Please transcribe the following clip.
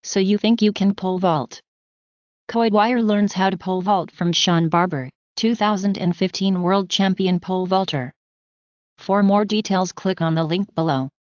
So you think you can pole vault? Coedwire learns how to pole vault from Shawn Barber, 2015 World Champion Pole Vaulter. For more details click on the link below.